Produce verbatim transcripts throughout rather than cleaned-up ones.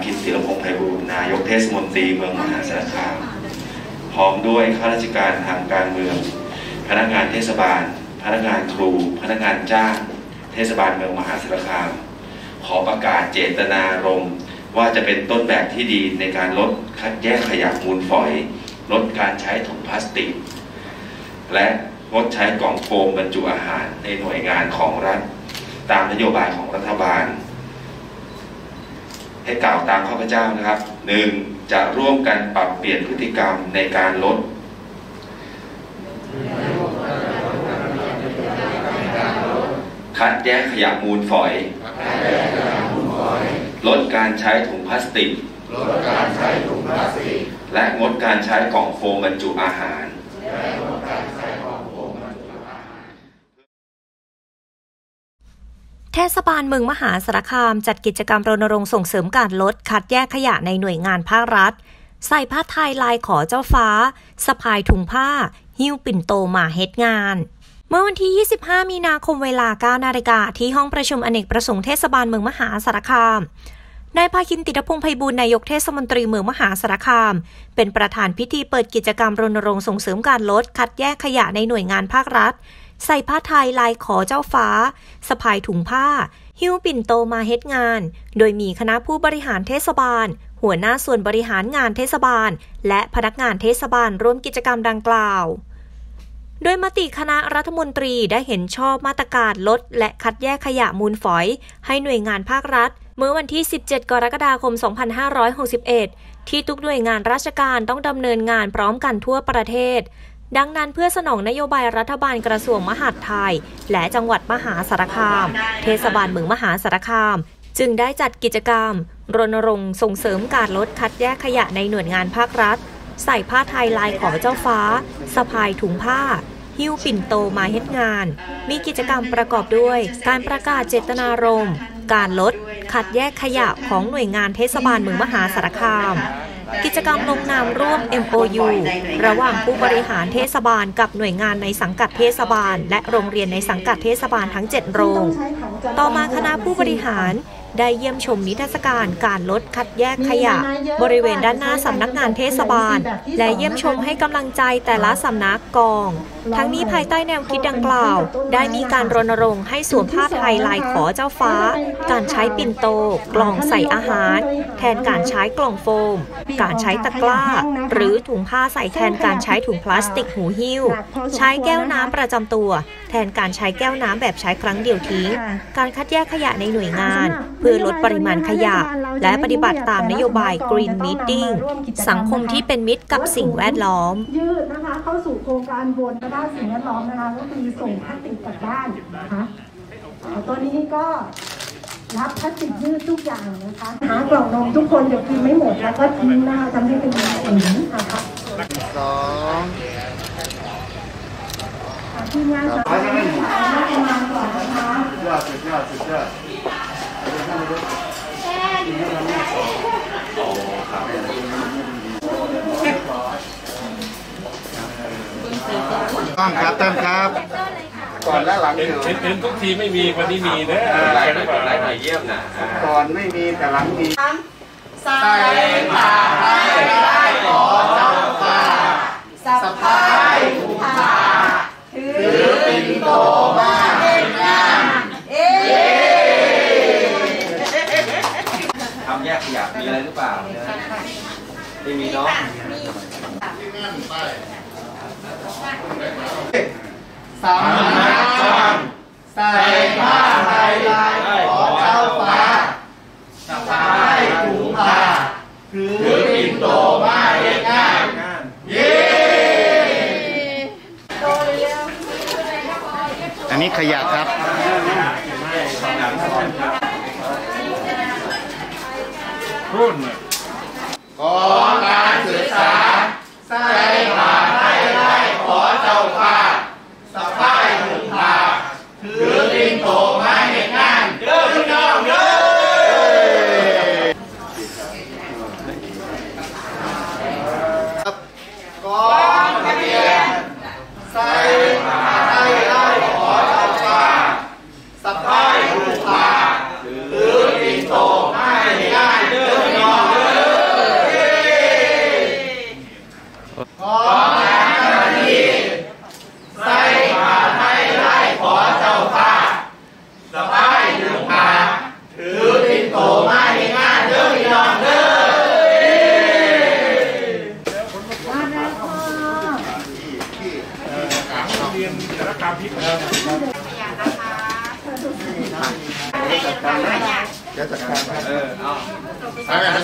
คินศิลปพงษ์ไพบูลย์นายกเทศมนตรีเมืองมหาสารคามพร้อมด้วยข้าราชการทางการเมืองพนักงานเทศบาลพนักงานครูพนักงานจ้างเทศบาลเมืองมหาสารคามขอประกาศเจตนารมณ์ว่าจะเป็นต้นแบบที่ดีในการลดคัดแยกขยะมูลฝอยลดการใช้ถุงพลาสติกและงดใช้กล่องโฟมบรรจุอาหารในหน่วยงานของรัฐตามนโยบายของรัฐบาลให้กล่าวตามข้าพเจ้านะครับ หนึ่ง จะร่วมกันปรับเปลี่ยนพฤติกรรมในการลดคัดแยกขยะมูลฝอยลดการใช้ถุงพลาสติกและงดการใช้กล่องโฟมบรรจุอาหารเทศบาลเมืองมหาสารคามจัดกิจกรรมรณรงค์ส่งเสริมการลดคัดแยกขยะในหน่วยงานภาครัฐใส่ผ้าไทยลายขอเจ้าฟ้าสะพายถุงผ้าหิ้วปิ่นโตมาเฮ็ดงานเมื่อวันที่ยี่สิบห้ามีนาคมเวลา เก้านาฬิกาที่ห้องประชุมอเนกประสงค์เทศบาลเมืองมหาสารคามนายภาคินติรพงษ์ไพบูลย์นายกเทศมนตรีเมืองมหาสารคามเป็นประธานพิธีเปิดกิจกรรมรณรงค์ส่งเสริมการลดคัดแยกขยะในหน่วยงานภาครัฐใส่ผ้าไทยลายขอเจ้าฟ้าสะพายถุงผ้าหิ้วปิ่นโตมาเฮ็ดงานโดยมีคณะผู้บริหารเทศบาลหัวหน้าส่วนบริหารงานเทศบาลและพนักงานเทศบาลร่วมกิจกรรมดังกล่าวโดยมติคณะรัฐมนตรีได้เห็นชอบมาตรการลดและคัดแยกขยะมูลฝอยให้หน่วยงานภาครัฐเมื่อวันที่สิบเจ็ดกรกฎาคมสองพันห้าร้อยหกสิบเอ็ดที่ทุกหน่วยงานราชการต้องดำเนินงานพร้อมกันทั่วประเทศดังนั้นเพื่อสนองนโยบายรัฐบาลกระทรวงมหาดไทยและจังหวัดมหาสารคามเทศบาลเมืองมหาสารคามจึงได้จัดกิจกรรมรณรงค์ส่งเสริมการลดคัดแยกขยะในหน่วยงานภาครัฐใส่ผ้าไทยลายขอเจ้าฟ้าสะพายถุงผ้าหิ้วปิ่นโตมาเฮ็ดงานมีกิจกรรมประกอบด้วยการประกาศเจตนารมณ์การลดคัดแยกขยะของหน่วยงานเทศบาลเมืองมหาสารคามกิจกรรมลงนามร่วม เอ็ม โอ ยู ระหว่างผู้บริหารเทศบาลกับหน่วยงานในสังกัดเทศบาลและโรงเรียนในสังกัดเทศบาลทั้งเจ็ดโรงต่อมาคณะผู้บริหารได้เยี่ยมชมนิทรรศการการลดคัดแยกขยะบริเวณด้านหน้าสำนักงานเทศบาลและเยี่ยมชมให้กำลังใจแต่ละสำนักกองทั้งนี้ภายใต้แนวคิดดังกล่าวได้มีการรณรงค์ให้สวมผ้าไทยลายขอเจ้าฟ้าการใช้ปิ่นโตกล่องใส่อาหารแทนการใช้กล่องโฟมการใช้ตะกร้าหรือถุงผ้าใส่แทนการใช้ถุงพลาสติกหูหิ้วใช้แก้วน้ำประจำตัวแทนการใช้แก้วน้ำแบบใช้ครั้งเดียวทิ้งการคัดแยกขยะในหน่วยงานเพื่อลดปริมาณขยะและปฏิบัติตามนโยบาย Green Meeting สังคมที่เป็นมิตรกับสิ่งแวดล้อมยืดนะคะเข้าสู่โครงการบนด้านสิ่งแวดล้อมนะคะก็คือส่งพลาสติกกลับบ้านนะคะตัวนี้ก็รับพลาสติกยืดทุกอย่างนะคะหากล่องนมทุกคนเดี๋ยวกินไม่หมดแล้วก็ทิ้งหน้าทำให้เป็นสีนะคะสองทีมงานสามทีมงานก่อนนะคะยอดสุดยอดสุดยอดต้องครับเติมครับก่อนและหลังเห็นทุกทีไม่มีวันนี้มีนะไลน์หน่อยไลน์หน่อยเยี่ยมนะก่อนไม่มีแต่หลังมีใส่ผ้าไทยลายขอเจ้าฟ้าสะพายถุงผ้าถือปิ่นโตมาเฮ็ดงานเอ๊ทำแยกขยะมีอะไรหรือเปล่าไม่มีเนาะสามนักจำใส่ผ้าไทยลายขอเจ้าฟ้าสะพายถุงผ้าถือปิ่นโตมาเฮ็ดงานเย้อันนี้ขยะครับรุ่นของการศึกษาใส่ผ้าไทยลายขอเจ้าฟ้าสะพายถุงผ้าถือปิ่นโตมาเฮ็ดงานเด้อพี่น้องเด้อกองทะเบียนใส่ผ้าไทยลายขอเจ้าฟ้าสะพายถุงผ้าถือปิ่นโตมาเฮ็ดงานเด้อพี่น้อง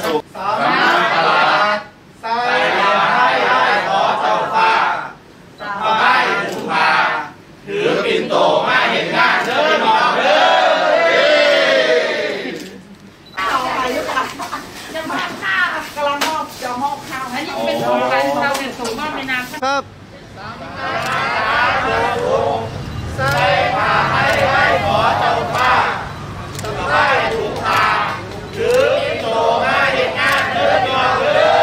สุขสำนักปลัดใส่บาตรให้ไหว้ขอเจ้าฟ้าสบายถุงผ้าถือปิ่นโตมาเห็นงานเด้อน้องเด้อต่อไปหรือเปล่าจะมอบข้าวกำลังมอบจะมอบข้าวอันนี้เป็นโครงการเราเนี่ยส่งมอบในนามครับใส่บาตรให้ไหว้ขอเจ้าฟ้าสบายถุงผ้าถือปิ่นโตมาเห็นงานเด้อน้องเด้อ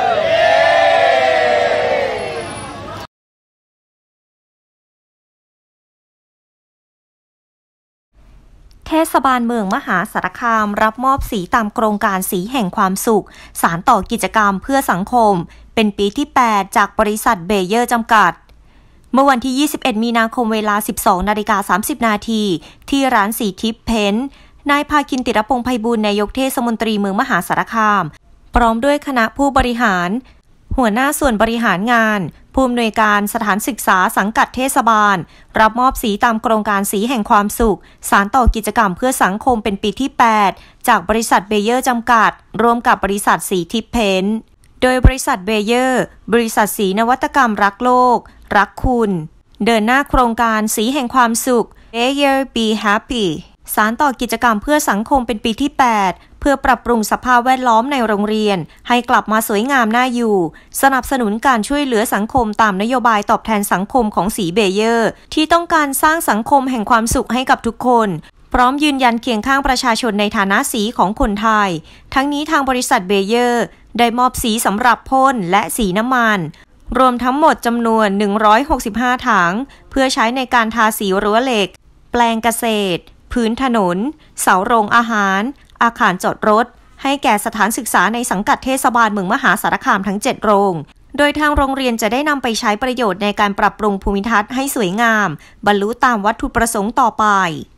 เทศบาลเมืองมหาสารคามรับมอบสีตามโครงการสีแห่งความสุขสานต่อกิจกรรมเพื่อสังคมเป็นปีที่แปดจากบริษัทเบเยอร์จำกัดเมื่อวันที่ยี่สิบเอ็ดมีนาคมเวลา สิบสองนาฬิกาสามสิบนาทีที่ร้านสีทิพย์เพ้นท์นายภาคินติรพงษ์ไพบูลย์นายกเทศมนตรีเมืองมหาสารคามพร้อมด้วยคณะผู้บริหารหัวหน้าส่วนบริหารงานผู้อำนวยการสถานศึกษาสังกัดเทศบาลรับมอบสีตามโครงการสีแห่งความสุขสานต่อกิจกรรมเพื่อสังคมเป็นปีที่แปดจากบริษัทเบเยอร์จำกัดร่วมกับบริษัทสีทิพย์เพ้นท์โดยบริษัทเบเยอร์บริษัทสีนวัตกรรมรักโลกรักคุณเดินหน้าโครงการสีแห่งความสุข Beyer Be Happy สานต่อกิจกรรมเพื่อสังคมเป็นปีที่แปดเพื่อปรับปรุงสภาพแวดล้อมในโรงเรียนให้กลับมาสวยงามน่าอยู่สนับสนุนการช่วยเหลือสังคมตามนโยบายตอบแทนสังคมของสีเบเยอร์ที่ต้องการสร้างสังคมแห่งความสุขให้กับทุกคนพร้อมยืนยันเคียงข้างประชาชนในฐานะสีของคนไทยทั้งนี้ทางบริษัทเบเยอร์ได้มอบสีสำหรับพ่นและสีน้ำมันรวมทั้งหมดจำนวนหนึ่งร้อยหกสิบห้าถังเพื่อใช้ในการทาสีรั้วเหล็กแปลงเกษตรพื้นถนนเสาโรงอาหารอาคารจอดรถให้แก่สถานศึกษาในสังกัดเทศบาลเมืองมหาสารคามทั้งเจ็ดโรงโดยทางโรงเรียนจะได้นำไปใช้ประโยชน์ในการปรับปรุงภูมิทัศน์ให้สวยงามบรรลุตามวัตถุประสงค์ต่อไป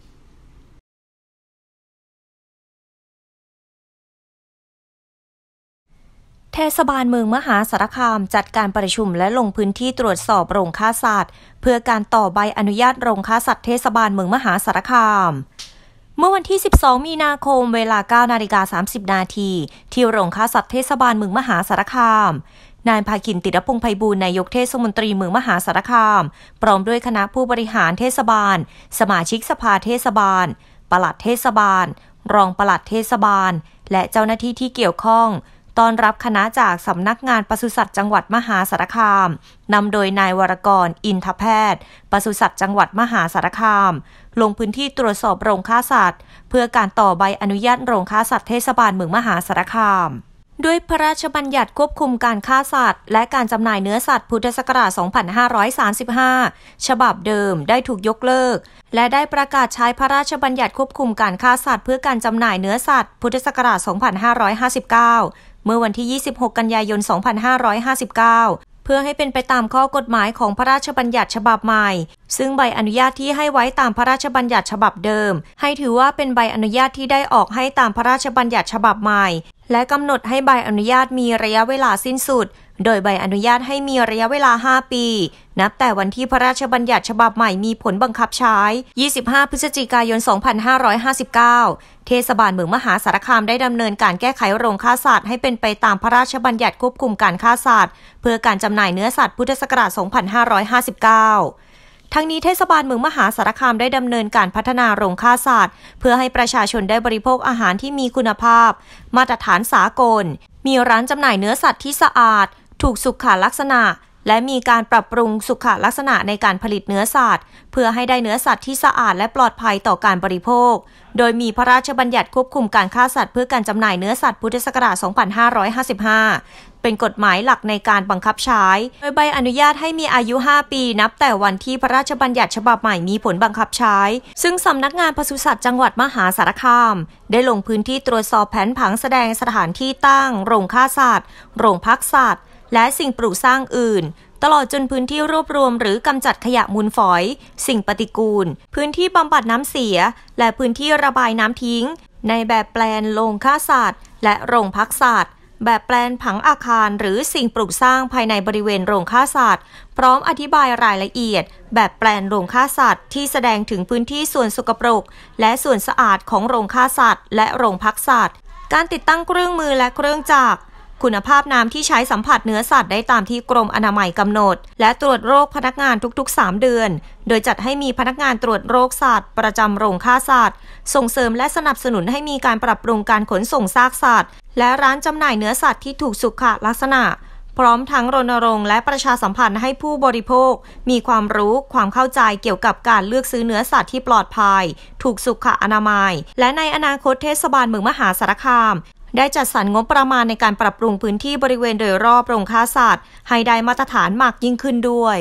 เทศบาลเมืองมหาสารคามจัดการประชุมและลงพื้นที่ตรวจสอบโรงฆ่าสัตว์เพื่อการต่อใบอนุญาตโรงฆ่าสัตว์เทศบาลเมืองมหาสารคามเมื่อวันที่สิบสองมีนาคมเวลา เก้านาฬิกาสามสิบนาทีที่โรงฆ่าสัตว์เทศบาลเมืองมหาสารคามนายภาคินติรพงษ์ไพบูลย์นายกเทศมนตรีเมืองมหาสารคามพร้อมด้วยคณะผู้บริหารเทศบาลสมาชิกสภาเทศบาลปลัดเทศบาลรองปลัดเทศบาลและเจ้าหน้าที่ที่เกี่ยวข้องต้อนรับคณะจากสำนักงานปศุสัตว์จังหวัดมหาสารคามนำโดยนายวรกรอินทแพทย์ปศุสัตว์จังหวัดมหาสารคามลงพื้นที่ตรวจสอบโรงฆ่าสัตว์เพื่อการต่อใบอนุญาตโรงฆ่าสัตว์เทศบาลเมืองมหาสารคามด้วยพระราชบัญญัติควบคุมการฆ่าสัตว์และการจำหน่ายเนื้อสัตว์พุทธศักราช สองพันห้าร้อยสามสิบห้า ฉบับเดิมได้ถูกยกเลิกและได้ประกาศใช้พระราชบัญญัติควบคุมการฆ่าสัตว์เพื่อการจำหน่ายเนื้อสัตว์พุทธศักราช สองพันห้าร้อยห้าสิบเก้า เมื่อวันที่ ยี่สิบหก กันยายน สองพันห้าร้อยห้าสิบเก้า เพื่อให้เป็นไปตามข้อกฎหมายของพระราชบัญญัติฉบับใหม่ซึ่งใบอนุญาตที่ให้ไว้ตามพระราชบัญญัติฉบับเดิมให้ถือว่าเป็นใบอนุญาตที่ได้ออกให้ตามพระราชบัญญัติฉบับใหม่และกำหนดให้ใบอนุญาตมีระยะเวลาสิ้นสุดโดยใบอนุญาตให้มีระยะเวลาห้าปีนับแต่วันที่พระราชบัญญัติฉบับใหม่มีผลบังคับใช้ยี่สิบห้าพฤศจิกายน สองพันห้าร้อยห้าสิบเก้า เทศบาลเมืองมหาสารคามได้ดำเนินการแก้ไขโรงฆ่าสัตว์ให้เป็นไปตามพระราชบัญญัติควบคุมการฆ่าสัตว์เพื่อการจำหน่ายเนื้อสัตว์พุทธศักราช สองพันห้าร้อยห้าสิบเก้าทั้งนี้เทศบาลเมืองมหาสารคามได้ดำเนินการพัฒนาโรงฆ่าสัตว์เพื่อให้ประชาชนได้บริโภคอาหารที่มีคุณภาพมาตรฐานสากลมีร้านจำหน่ายเนื้อสัตว์ที่สะอาดถูกสุขลักษณะและมีการปรับปรุงสุขลักษณะในการผลิตเนื้อสัตว์เพื่อให้ได้เนื้อสัตว์ที่สะอาดและปลอดภัยต่อการบริโภคโดยมีพระราชบัญญัติควบคุมการฆ่าสัตว์เพื่อการจำหน่ายเนื้อสัตว์พุทธศักราช สองพันห้าร้อยห้าสิบห้า เป็นกฎหมายหลักในการบังคับใช้โดยใบอนุญาตให้มีอายุห้าปีนับแต่วันที่พระราชบัญญัติฉบับใหม่มีผลบังคับใช้ซึ่งสำนักงานปศุสัตว์จังหวัดมหาสารคามได้ลงพื้นที่ตรวจสอบแผนผังแสดงสถานที่ตั้งโรงฆ่าสัตว์โรงพักสัตว์และสิ่งปลูกสร้างอื่นตลอดจนพื้นที่รวบรวมหรือกำจัดขยะมูลฝอยสิ่งปฏิกูลพื้นที่บำบัดน้ำเสียและพื้นที่ระบายน้ำทิ้งในแบบแปลนโรงฆ่าสัตว์และโรงพักสัตว์แบบแปลนผังอาคารหรือสิ่งปลูกสร้างภายในบริเวณโรงฆ่าสัตว์พร้อมอธิบายรายละเอียดแบบแปลนโรงฆ่าสัตว์ที่แสดงถึงพื้นที่ส่วนสกปรกและส่วนสะอาดของโรงฆ่าสัตว์และโรงพักสัตว์การติดตั้งเครื่องมือและเครื่องจักรคุณภาพน้ำที่ใช้สัมผัสเนื้อสัตว์ได้ตามที่กรมอนามัยกำหนดและตรวจโรคพนักงานทุกๆสามเดือนโดยจัดให้มีพนักงานตรวจโรคสัตว์ประจำโรงฆ่าสัตว์ส่งเสริมและสนับสนุนให้มีการปรับปรุงการขนส่งซากสัตว์และร้านจำหน่ายเนื้อสัตว์ที่ถูกสุขลักษณะพร้อมทั้งรณรงค์และประชาสัมพันธ์ให้ผู้บริโภคมีความรู้ความเข้าใจเกี่ยวกับการเลือกซื้อเนื้อสัตว์ที่ปลอดภัยถูกสุขอนามัยและในอนาคตเทศบาลเมืองมหาสารคามได้จัดสรรงบประมาณในการปรับปรุงพื้นที่บริเวณโดยรอบโรงฆ่าสัตว์ให้ได้มาตรฐานมากยิ่งขึ้นด้วย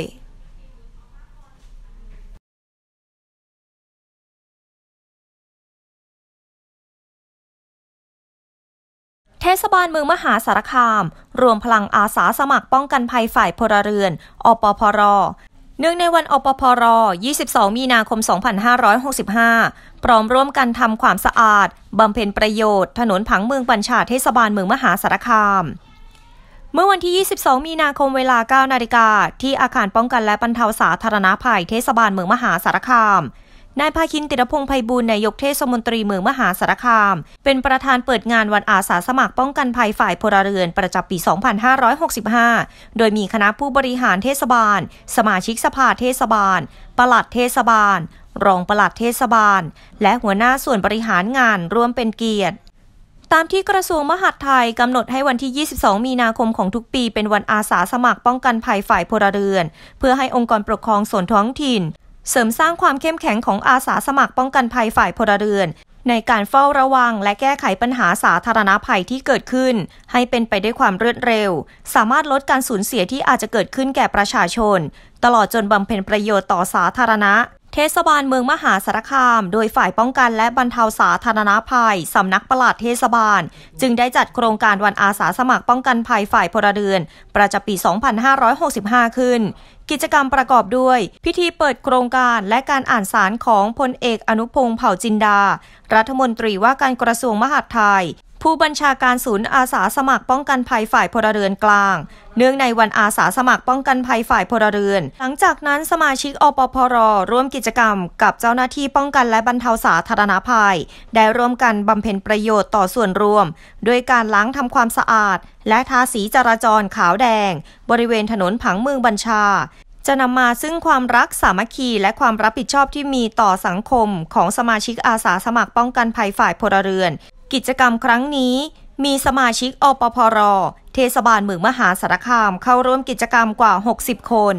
เทศบาลเมืองมหาสารคามรวมพลังอาสาสมัครป้องกันภัยฝ่ายพลเรือนอปพร.เนื่องในวันอปพร.ยี่สิบสองมีนาคมสองพันห้าร้อยหกสิบห้าพร้อมร่วมกันทำความสะอาดบำเพ็ญประโยชน์ถนนผังเมืองบัญชาเทศบาลเมืองมหาสารคามเมื่อวันที่ยี่สิบสองมีนาคมเวลา เก้านาฬิกาที่อาคารป้องกันและบรรเทาสาธารณภัยเทศบาลเมืองมหาสารคามนายภาคินติรพงษ์ไพบูลย์นายกเทศมนตรีเมืองมหาสารคามเป็นประธานเปิดงานวันอาสาสมัครป้องกันภัยฝ่ายพลเรือนประจำปีสองพันห้าร้อยหกสิบห้าโดยมีคณะผู้บริหารเทศบาลสมาชิกสภาเทศบาลปลัดเทศบาลรองปลัดเทศบาลและหัวหน้าส่วนบริหารงานร่วมเป็นเกียรติตามที่กระทรวงมหาดไทยกำหนดให้วันที่ยี่สิบสองมีนาคมของทุกปีเป็นวันอาสาสมัครป้องกันภัยฝ่ายพลเรือนเพื่อให้องค์กรปกครองส่วนท้องถิ่นเสริมสร้างความเข้มแข็งของอาสาสมัครป้องกันภัยฝ่ายพลเรือนในการเฝ้าระวังและแก้ไขปัญหาสาธารณภัยที่เกิดขึ้นให้เป็นไปด้วยความรวดเร็วสามารถลดการสูญเสียที่อาจจะเกิดขึ้นแก่ประชาชนตลอดจนบำเพ็ญประโยชน์ต่อสาธารณะเทศบาลเมืองมหาสารคามโดยฝ่ายป้องกันและบรรเทาสาธารณภัยสำนักปลัดเทศบาลจึงได้จัดโครงการวันอาสาสมัครป้องกันภัยฝ่ายพลเรือนประจำปีสองพันห้าร้อยหกสิบห้าขึ้นกิจกรรมประกอบด้วยพิธีเปิดโครงการและการอ่านสารของพลเอกอนุพงษ์เผ่าจินดารัฐมนตรีว่าการกระทรวงมหาดไทยผู้บัญชาการศูนย์อาสาสมัครป้องกันภัยฝ่ายพลเรือนกลางเนื่องในวันอาสาสมัครป้องกันภัยฝ่ายพลเรือนหลังจากนั้นสมาชิกอปพร.ร่วมกิจกรรมกับเจ้าหน้าที่ป้องกันและบรรเทาสาธารณภัยได้ร่วมกันบำเพ็ญประโยชน์ต่อส่วนรวมด้วยการล้างทำความสะอาดและทาสีจราจรขาวแดงบริเวณถนนผังเมืองบัญชาจะนำมาซึ่งความรักสามัคคีและความรับผิดชอบที่มีต่อสังคมของสมาชิกอาสาสมัครป้องกันภัยฝ่ายพลเรือนกิจกรรมครั้งนี้มีสมาชิกอปพร.เทศบาลเมืองมหาสารคามเข้าร่วมกิจกรรมกว่าหกสิบคน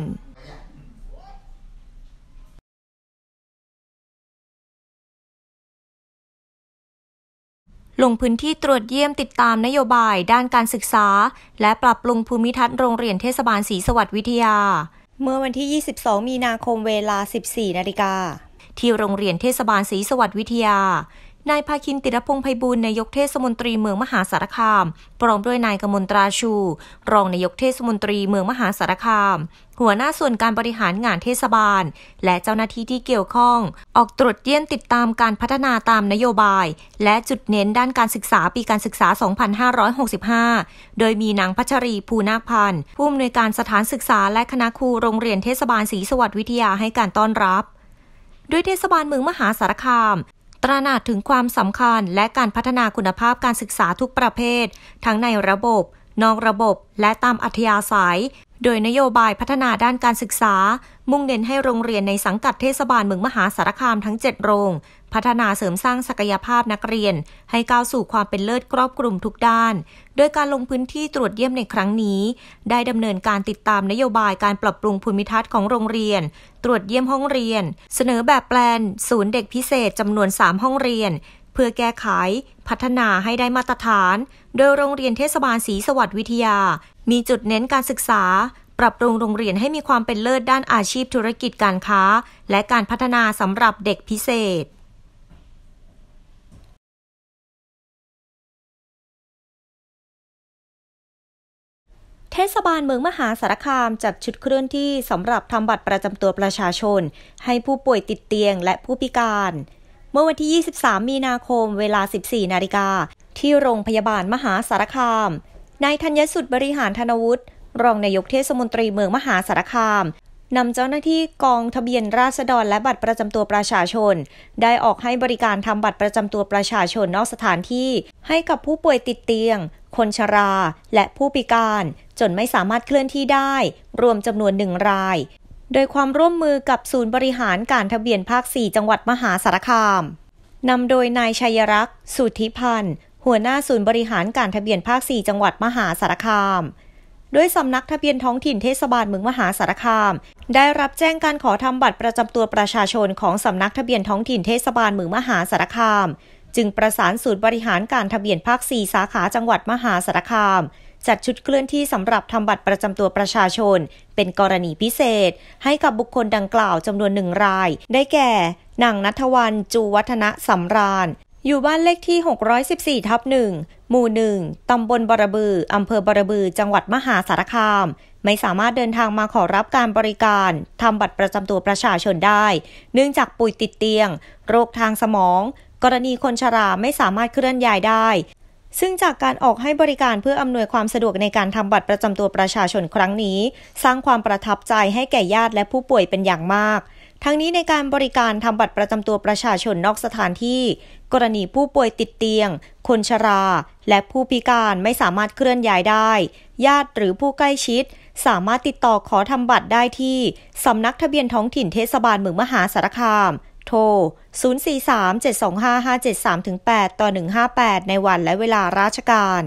ลงพื้นที่ตรวจเยี่ยมติดตามนโยบายด้านการศึกษาและปรับปรุงภูมิทัศน์โรงเรียนเทศบาลศรีสวัสดิ์วิทยาเมื่อวันที่ยี่สิบสองมีนาคมเวลา สิบสี่นาฬิกาที่โรงเรียนเทศบาลศรีสวัสดิ์วิทยานายภาคินติรพงษ์ไพบูลย์นายกเทศมนตรีเมืองมหาสารคามพร้อมด้วยนายกมลตราชูรองนายกเทศมนตรีเมืองมหาสารคามหัวหน้าส่วนการบริหารงานเทศบาลและเจ้าหน้าที่ที่เกี่ยวข้องออกตรวจเยี่ยมติดตามการพัฒนาตามนโยบายและจุดเน้นด้านการศึกษาปีการศึกษาสองพันห้าร้อยหกสิบห้าโดยมีนางพัชรีภูนาคพันธ์ผู้อำนวยการสถานศึกษาและคณะครูโรงเรียนเทศบาลศรีสวัสดิ์วิทยาให้การต้อนรับด้วยเทศบาลเมืองมหาสารคามตระหนักถึงความสำคัญและการพัฒนาคุณภาพการศึกษาทุกประเภททั้งในระบบนอกระบบและตามอัธยาศัยโดยนโยบายพัฒนาด้านการศึกษามุ่งเน้นให้โรงเรียนในสังกัดเทศบาลเมืองมหาสารคามทั้งเจ็ดโรงพัฒนาเสริมสร้างศักยภาพนักเรียนให้ก้าวสู่ความเป็นเลิศครอบคลุมทุกด้านโดยการลงพื้นที่ตรวจเยี่ยมในครั้งนี้ได้ดำเนินการติดตามนโยบายการปรับปรุงภูมิทัศน์ของโรงเรียนตรวจเยี่ยมห้องเรียนเสนอแบบแปลนศูนย์เด็กพิเศษจำนวนสามห้องเรียนเพื่อแก้ไขพัฒนาให้ได้มาตรฐานโดยโรงเรียนเทศบาลศรีสวัสดิ์วิทยามีจุดเน้นการศึกษาปรับปรุงโรงเรียนให้มีความเป็นเลิศด้านอาชีพธุรกิจการค้าและการพัฒนาสำหรับเด็กพิเศษเทศบาลเมืองมหาสารคามจัดชุดเคลื่อนที่สำหรับทำบัตรประจำตัวประชาชนให้ผู้ป่วยติดเตียงและผู้พิการเมื่อวันที่ยี่สิบสามมีนาคมเวลา สิบสี่นาฬิกาที่โรงพยาบาลมหาสารคามนายธัญสุทธิ์บริหารธนวุฒิรองนายกเทศมนตรีเมืองมหาสารคามนำเจ้าหน้าที่กองทะเบียนราษฎรและบัตรประจำตัวประชาชนได้ออกให้บริการทำบัตรประจำตัวประชาชนนอกสถานที่ให้กับผู้ป่วยติดเตียงคนชราและผู้พิการจนไม่สามารถเคลื่อนที่ได้รวมจำนวนหนึ่งรายโดยความร่วมมือกับศูนย์บริหารการทะเบียนภาคสี่จังหวัดมหาสารคามนำโดยนายชัยรักษ์สุทธิพันธ์หัวหน้าศูนย์บริหารการทะเบียนภาคสี่จังหวัดมหาสารคามโดยสำนักทะเบียนท้องถิ่นเทศบาลเมืองมหาสารคามได้รับแจ้งการขอทำบัตรประจำตัวประชาชนของสำนักทะเบียนท้องถิ่นเทศบาลเมืองมหาสารคามจึงประสานศูนย์บริหารการทะเบียนภาคสี่สาขาจังหวัดมหาสารคามจัดชุดเคลื่อนที่สำหรับทำบัตรประจำตัวประชาชนเป็นกรณีพิเศษให้กับบุคคลดังกล่าวจำนวนหนึ่งรายได้แก่นางณัฐวรรณจูวัฒนสำราญอยู่บ้านเลขที่หกร้อยสิบสี่ทับหนึ่งหมู่หนึ่งตำบลบรบืออำเภอบรบือจังหวัดมหาสารคามไม่สามารถเดินทางมาขอรับการบริการทำบัตรประจำตัวประชาชนได้เนื่องจากป่วยติดเตียงโรคทางสมองกรณีคนชราไม่สามารถเคลื่อนย้ายได้ซึ่งจากการออกให้บริการเพื่ออำนวยความสะดวกในการทำบัตรประจำตัวประชาชนครั้งนี้สร้างความประทับใจให้แก่ญาติและผู้ป่วยเป็นอย่างมากทั้งนี้ในการบริการทำบัตรประจำตัวประชาชนนอกสถานที่กรณีผู้ป่วยติดเตียงคนชราและผู้พิการไม่สามารถเคลื่อนย้ายได้ญาติหรือผู้ใกล้ชิดสามารถติดต่อขอทำบัตรได้ที่สำนักทะเบียนท้องถิ่นเทศบาลเมืองมหาสารคามโทร ศูนย์ สี่ สาม เจ็ด สอง ห้า ห้า เจ็ด สาม แปด ต่อ หนึ่ง ห้า แปด ในวันและเวลาราชการ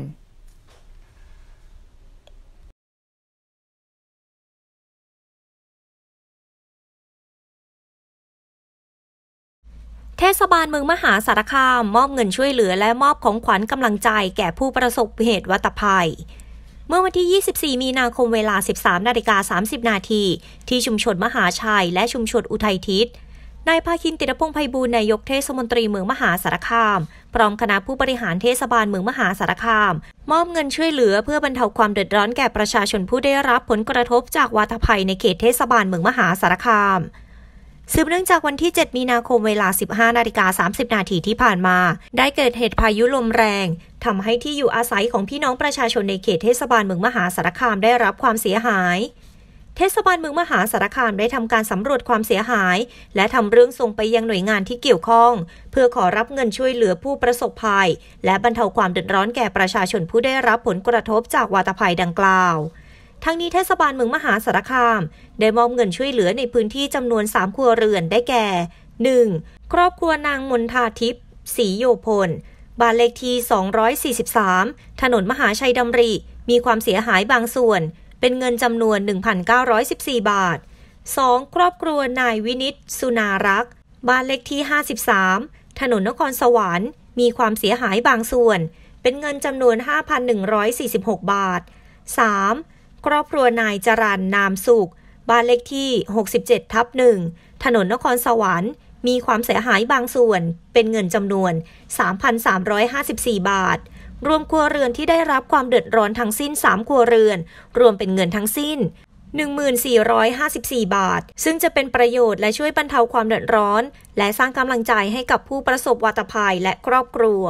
เทศบาลเมืองมหาสารคามมอบเงินช่วยเหลือและมอบของขวัญกำลังใจแก่ผู้ประสบเหตุวัฏภัยเมื่อวันที่ยี่สิบสี่มีนาคมเวลา สิบสามนาฬิกาสามสิบนาทีที่ชุมชนมหาชัยและชุมชนอุทัยทิศนายภาคินติรพงษ์ไพบูลย์นายกเทศมนตรีเมืองมหาสารคามพร้อมคณะผู้บริหารเทศบาลเมืองมหาสารคามมอบเงินช่วยเหลือเพื่อบรรเทาความเดือดร้อนแก่ประชาชนผู้ได้รับผลกระทบจากวัฏภัยในเขตเทศบาลเมืองมหาสารคามสืบเนื่องจากวันที่เจ็ดมีนาคมเวลา สิบห้านาฬิกาสามสิบนาทีที่ผ่านมาได้เกิดเหตุพายุลมแรงทำให้ที่อยู่อาศัยของพี่น้องประชาชนในเขตเทศบาลเมืองมหาสารคามได้รับความเสียหายเทศบาลเมืองมหาสารคามได้ทำการสำรวจความเสียหายและทำเรื่องส่งไปยังหน่วยงานที่เกี่ยวข้องเพื่อขอรับเงินช่วยเหลือผู้ประสบภัยและบรรเทาความเดือดร้อนแก่ประชาชนผู้ได้รับผลกระทบจากวัฏภัยดังกล่าวทั้งนี้เทศบาลเมืองมหาสารคามได้มอบเงินช่วยเหลือในพื้นที่จำนวนสามครัวเรือนได้แก่ หนึ่ง ครอบครัวนางมนทาทิพย์ศรีโยพลบ้านเลขที่สองร้อยสี่สิบสามถนนมหาชัยดำริมีความเสียหายบางส่วนเป็นเงินจำนวน หนึ่งพันเก้าร้อยสิบสี่ บาท สอง ครอบครัวนายวินิตสุนารักษ์บ้านเลขที่ห้าสิบสามถนนนครสวรรค์มีความเสียหายบางส่วนเป็นเงินจำนวน ห้าพันหนึ่งร้อยสี่สิบหก บาท สาม ครอบครัวนายจรัญนามสุขบ้านเลขที่หกสิบเจ็ดทับหนึ่งถนนนครสวรรค์มีความเสียหายบางส่วนเป็นเงินจำนวน สามพันสามร้อยห้าสิบสี่ บาทรวมครัวเรือนที่ได้รับความเดือดร้อนทั้งสิ้นสามครัวเรือนรวมเป็นเงินทั้งสิ้น หนึ่งพันสี่ร้อยห้าสิบสี่ บาทซึ่งจะเป็นประโยชน์และช่วยบรรเทาความเดือดร้อนและสร้างกำลังใจให้กับผู้ประสบวัฏภัยและครอบครัว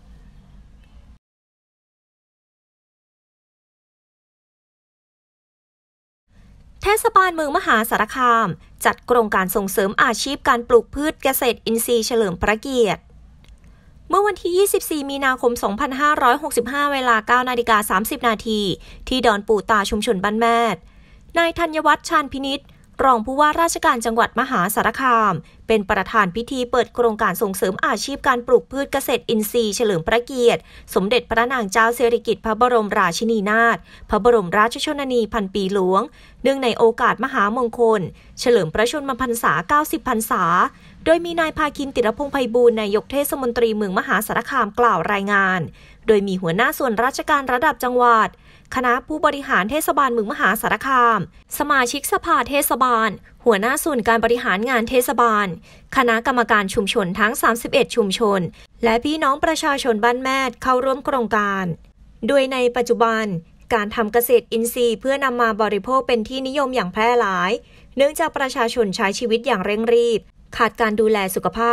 เทศบาลเมืองมหาสารคามจัดโครงการส่งเสริมอาชีพการปลูกพืชเกษตรอินทรีย์เฉลิมพระเกียรติเมื่อวันที่ยี่สิบสี่มีนาคมสองพันห้าร้อยหกสิบห้าเวลา เก้านาฬิกาสามสิบนาทีที่ดอนปู่ตาชุมชนบ้านแมดนายธัญวัฒน์ชาญพินิจรองผู้ว่าราชการจังหวัดมหาสารคามเป็นประธานพิธีเปิดโครงการส่งเสริมอาชีพการปลูกพืชเกษตรอินทรีย์เฉลิมพระเกียรติสมเด็จพระนางเจ้าสิริกิติ์พระบรมราชินีนาถพระบรมราชชนนีพันปีหลวงเนื่องในโอกาสมหามงคลเฉลิมพระชนมพรรษาเก้าสิบพรรษาโดยมีนายภาคินติรพงษ์ไพบูลย์นายกเทศมนตรีเมืองมหาสารคามกล่าวรายงานโดยมีหัวหน้าส่วนราชการระดับจังหวัดคณะผู้บริหารเทศบาลเมืองมหาสารคามสมาชิกสภาเทศบาลหัวหน้าส่วนการบริหารงานเทศบาลคณะกรรมการชุมชนทั้งสามสิบเอ็ดชุมชนและพี่น้องประชาชนบ้านแมดเข้าร่วมโครงการโดยในปัจจุบันการทำเกษตรอินทรีย์เพื่อนำมาบริโภคเป็นที่นิยมอย่างแพร่หลายเนื่องจากประชาชนใช้ชีวิตอย่างเร่งรีบขาดการดูแลสุขภาพ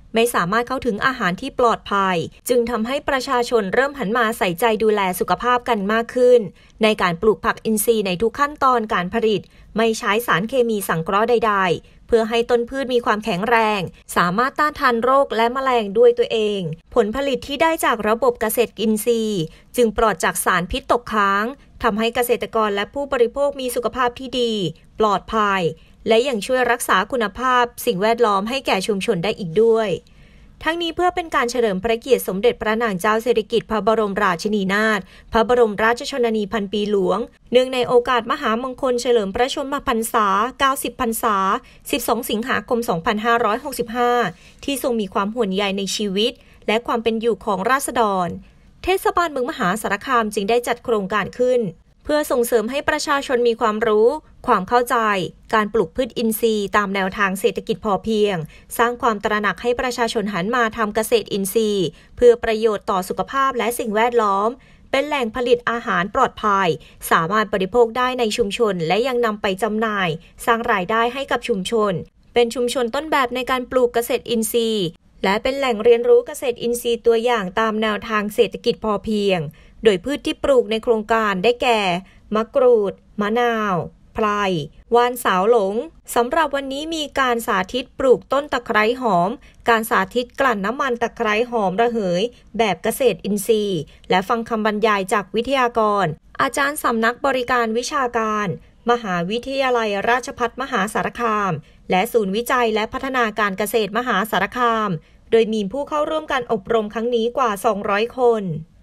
ไม่สามารถเข้าถึงอาหารที่ปลอดภัยจึงทำให้ประชาชนเริ่มหันมาใส่ใจดูแลสุขภาพกันมากขึ้นในการปลูกผักอินทรีย์ในทุกขั้นตอนการผลิตไม่ใช้สารเคมีสังเคราะห์ใดๆเพื่อให้ต้นพืชมีความแข็งแรงสามารถต้านทานโรคและแมลงด้วยตัวเองผลผลิตที่ได้จากระบบเกษตรอินทรีย์จึงปลอดจากสารพิษตกค้างทำให้เกษตรกรและผู้บริโภคมีสุขภาพที่ดีปลอดภัยและยังช่วยรักษาคุณภาพสิ่งแวดล้อมให้แก่ชุมชนได้อีกด้วยทั้งนี้เพื่อเป็นการเฉลิมพระเกียรติสมเด็จพระนางเจ้าสิริกิติ์พระบรมราชินีนาถพระบรมราชชนนีพันปีหลวงเนื่องในโอกาสมหามงคลเฉลิมพระชนมพรรษาเก้าสิบพรรษาสิบสองสิงหาคมสองพันห้าร้อยหกสิบห้าที่ทรงมีความห่วงใยในชีวิตและความเป็นอยู่ของราษฎรเทศบาลเมืองมหาสารคามจึงได้จัดโครงการขึ้นเพื่อส่งเสริมให้ประชาชนมีความรู้ความเข้าใจการปลูกพืชอินทรีย์ตามแนวทางเศรษฐกิจพอเพียงสร้างความตระหนักให้ประชาชนหันมาทำเกษตรอินทรีย์เพื่อประโยชน์ต่อสุขภาพและสิ่งแวดล้อมเป็นแหล่งผลิตอาหารปลอดภัยสามารถบริโภคได้ในชุมชนและยังนำไปจำหน่ายสร้างรายได้ให้กับชุมชนเป็นชุมชนต้นแบบในการปลูกเกษตรอินทรีย์และเป็นแหล่งเรียนรู้เกษตรอินทรีย์ตัวอย่างตามแนวทางเศรษฐกิจพอเพียงโดยพืชที่ปลูกในโครงการได้แก่มะกรูดมะนาวไพรว่านสาวหลงสำหรับวันนี้มีการสาธิตปลูกต้นตะไคร้หอมการสาธิตกลั่นน้ำมันตะไคร้หอมระเหยแบบเกษตรอินทรีย์และฟังคำบรรยายจากวิทยากรอาจารย์สำนักบริการวิชาการมหาวิทยาลัยราชภัฏมหาสารคามและศูนย์วิจัยและพัฒนาการเกษตรมหาสารคามโดยมีผู้เข้าร่วมการอบรมครั้งนี้กว่าสองร้อยคน